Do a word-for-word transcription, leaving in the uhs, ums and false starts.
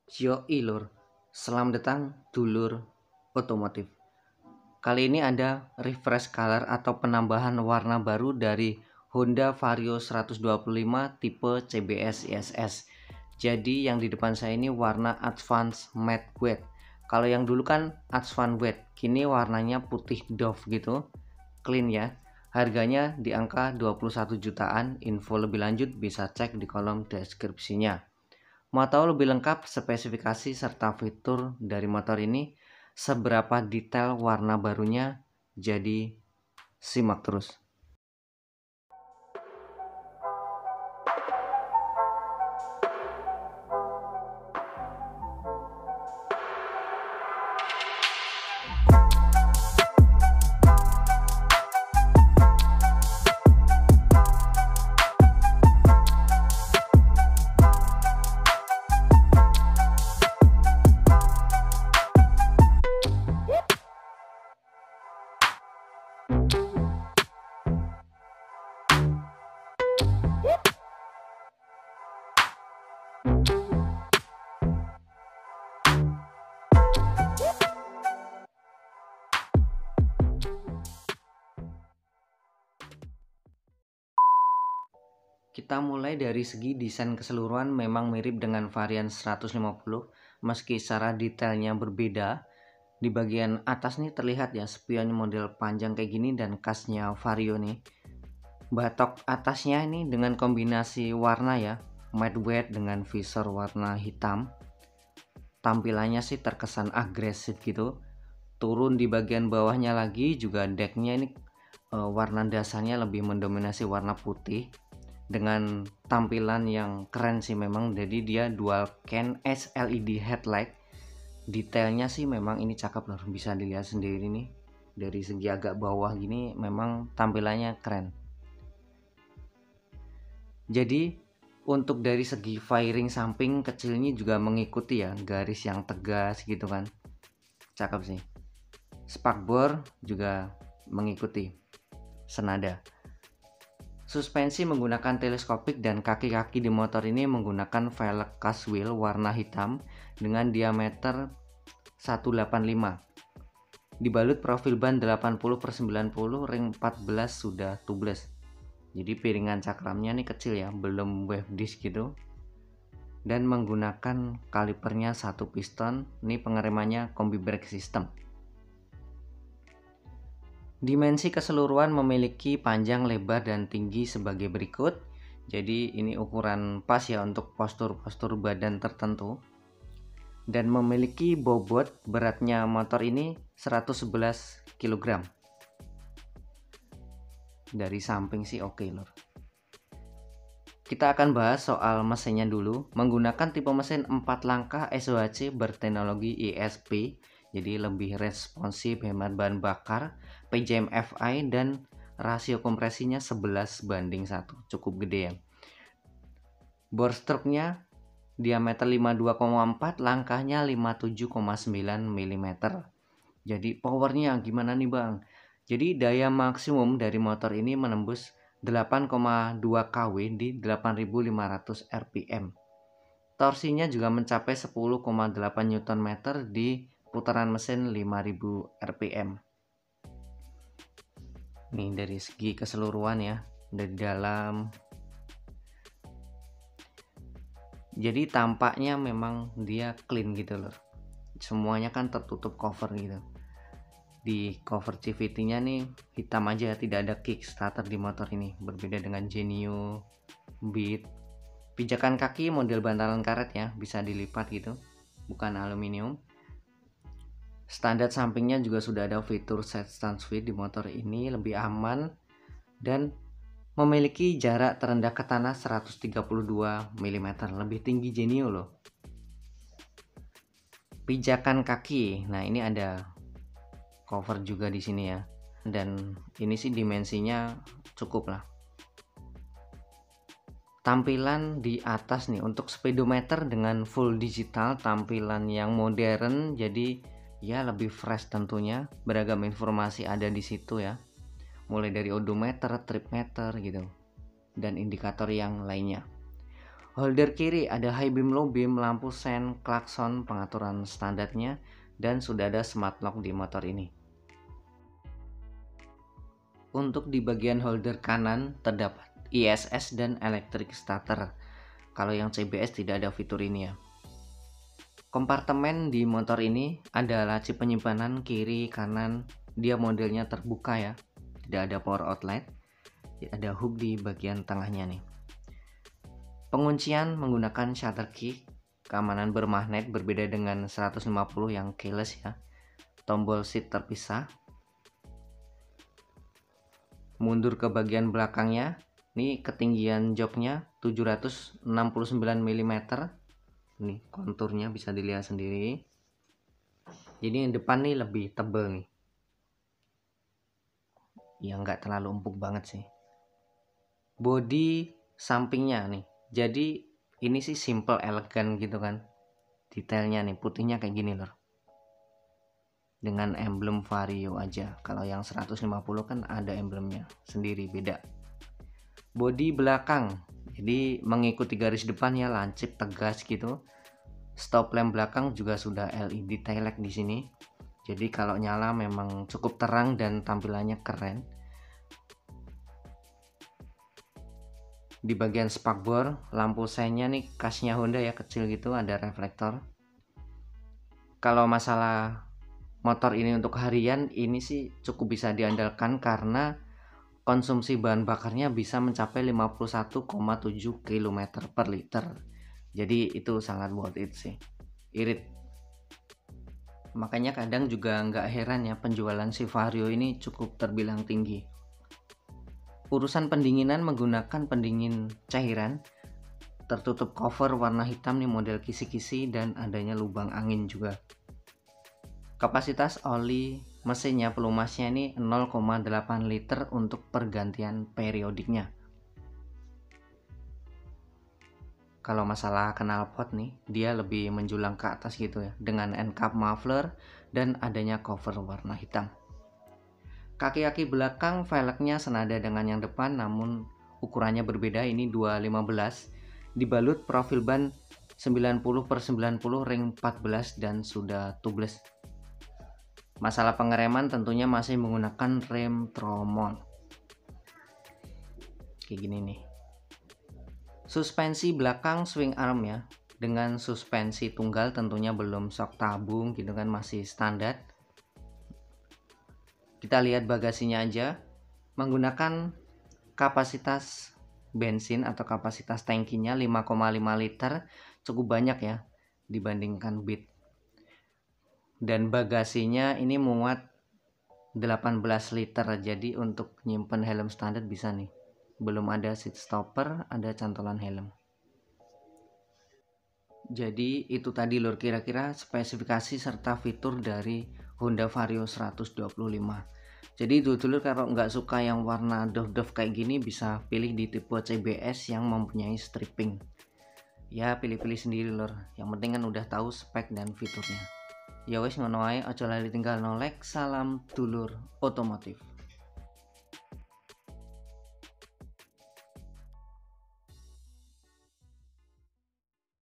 Yoi lur, selamat datang dulur otomotif. Kali ini ada refresh color atau penambahan warna baru dari Honda Vario seratus dua puluh lima tipe C B S I S S. Jadi yang di depan saya ini warna Advance Matte Wet. Kalau yang dulu kan Advance Wet, kini warnanya putih doff gitu, clean ya. Harganya di angka dua puluh satu jutaan. Info lebih lanjut bisa cek di kolom deskripsinya. Mau tahu lebih lengkap spesifikasi serta fitur dari motor ini, seberapa detail warna barunya? Jadi simak terus. Kita mulai dari segi desain keseluruhan memang mirip dengan varian seratus lima puluh, meski secara detailnya berbeda. Di bagian atas nih terlihat ya spion model panjang kayak gini dan khasnya Vario nih. Batok atasnya ini dengan kombinasi warna ya, matte wet dengan visor warna hitam. Tampilannya sih terkesan agresif gitu. Turun di bagian bawahnya lagi juga decknya ini e, warna dasarnya lebih mendominasi warna putih dengan tampilan yang keren sih memang. Jadi dia dual can S L E D headlight. Detailnya sih memang ini cakep loh, bisa dilihat sendiri nih. Dari segi agak bawah gini memang tampilannya keren. Jadi untuk dari segi fairing samping kecilnya juga mengikuti ya, garis yang tegas gitu kan. Cakep sih. Spakbor juga mengikuti senada. Suspensi menggunakan teleskopik dan kaki-kaki di motor ini menggunakan velg cast wheel warna hitam dengan diameter seratus delapan puluh lima. Dibalut profil ban delapan puluh per sembilan puluh, ring empat belas sudah tubeless. Jadi piringan cakramnya nih kecil ya, belum wave disc gitu. Dan menggunakan kalipernya satu piston. Ini pengeremannya kombi brake system. Dimensi keseluruhan memiliki panjang, lebar, dan tinggi sebagai berikut. Jadi ini ukuran pas ya untuk postur-postur badan tertentu. Dan memiliki bobot beratnya motor ini seratus sebelas kilogram. Dari samping sih oke lor. Kita akan bahas soal mesinnya dulu. Menggunakan tipe mesin empat langkah S O H C berteknologi E S P, jadi lebih responsif, hemat bahan bakar, P J M F I, dan rasio kompresinya sebelas banding satu, cukup gede ya. Bore stroke-nya diameter lima puluh dua koma empat, langkahnya lima puluh tujuh koma sembilan milimeter. Jadi powernya gimana nih bang? Jadi daya maksimum dari motor ini menembus delapan koma dua kilowatt di delapan ribu lima ratus R P M. Torsinya juga mencapai sepuluh koma delapan newton meter di putaran mesin lima ribu R P M. Nih dari segi keseluruhan ya, dari dalam. Jadi tampaknya memang dia clean gitu loh. Semuanya kan tertutup cover gitu. Di cover C V T-nya nih hitam aja, tidak ada kickstarter di motor ini, berbeda dengan Genio, Beat. Pijakan kaki model bantalan karet ya, bisa dilipat gitu, bukan aluminium. Standar sampingnya juga sudah ada fitur set stand switch di motor ini, lebih aman dan memiliki jarak terendah ke tanah seratus tiga puluh dua milimeter, lebih tinggi Genio loh. Pijakan kaki, nah ini ada cover juga di sini ya, dan ini sih dimensinya cukup lah. Tampilan di atas nih untuk speedometer dengan full digital, tampilan yang modern, jadi ya lebih fresh tentunya. Beragam informasi ada di situ ya, mulai dari odometer, trip meter gitu, dan indikator yang lainnya. Holder kiri ada high beam, low beam, lampu sen, klakson, pengaturan standarnya, dan sudah ada smart lock di motor ini. Untuk di bagian holder kanan terdapat I S S dan electric starter. Kalau yang C B S tidak ada fitur ini ya. Kompartemen di motor ini ada laci penyimpanan kiri kanan, dia modelnya terbuka ya, tidak ada power outlet, ada hook di bagian tengahnya nih. Penguncian menggunakan shutter key, keamanan bermagnet berbeda dengan seratus lima puluh yang keyless ya. Tombol seat terpisah. Mundur ke bagian belakangnya, ini ketinggian joknya tujuh ratus enam puluh sembilan milimeter. Nih konturnya bisa dilihat sendiri. Jadi yang depan nih lebih tebal nih. Ya nggak terlalu empuk banget sih. Bodi sampingnya nih. Jadi ini sih simple elegan gitu kan. Detailnya nih putihnya kayak gini loh. Dengan emblem Vario aja. Kalau yang seratus lima puluh kan ada emblemnya sendiri, beda. Bodi belakang. Jadi mengikuti garis depan ya, lancip tegas gitu. Stop lamp belakang juga sudah L E D tail light di sini. Jadi kalau nyala memang cukup terang dan tampilannya keren. Di bagian spakbor, lampu seinnya nih khasnya Honda ya, kecil gitu, ada reflektor. Kalau masalah motor ini untuk harian, ini sih cukup bisa diandalkan karena konsumsi bahan bakarnya bisa mencapai lima puluh satu koma tujuh kilometer per liter. Jadi itu sangat worth it sih, irit. Makanya kadang juga nggak heran ya penjualan si Vario ini cukup terbilang tinggi. Urusan pendinginan menggunakan pendingin cairan, tertutup cover warna hitam nih model kisi-kisi, dan adanya lubang angin juga. Kapasitas oli mesinnya, pelumasnya ini nol koma delapan liter untuk pergantian periodiknya. Kalau masalah knalpot nih, dia lebih menjulang ke atas gitu ya, dengan end cap muffler dan adanya cover warna hitam. Kaki-kaki belakang velgnya senada dengan yang depan, namun ukurannya berbeda. Ini dua lima belas, dibalut profil ban sembilan puluh per sembilan puluh ring empat belas dan sudah tubeless. Masalah pengereman tentunya masih menggunakan rem Tromon. Kayak gini nih. Suspensi belakang swing arm ya, dengan suspensi tunggal, tentunya belum shock tabung gitu kan, masih standar. Kita lihat bagasinya aja, menggunakan kapasitas bensin atau kapasitas tangkinya lima koma lima liter, cukup banyak ya dibandingkan Beat. Dan bagasinya ini muat delapan belas liter, jadi untuk nyimpen helm standar bisa nih. Belum ada seat stopper, ada cantolan helm. Jadi itu tadi lur kira-kira spesifikasi serta fitur dari Honda Vario seratus dua puluh lima. Jadi itu dulu, kalau nggak suka yang warna doff-doff kayak gini bisa pilih di tipe C B S yang mempunyai stripping. Ya pilih-pilih sendiri lur, yang penting kan udah tahu spek dan fiturnya. Ya wes ngono ae, aja lali tinggal no like. Salam dulur otomotif.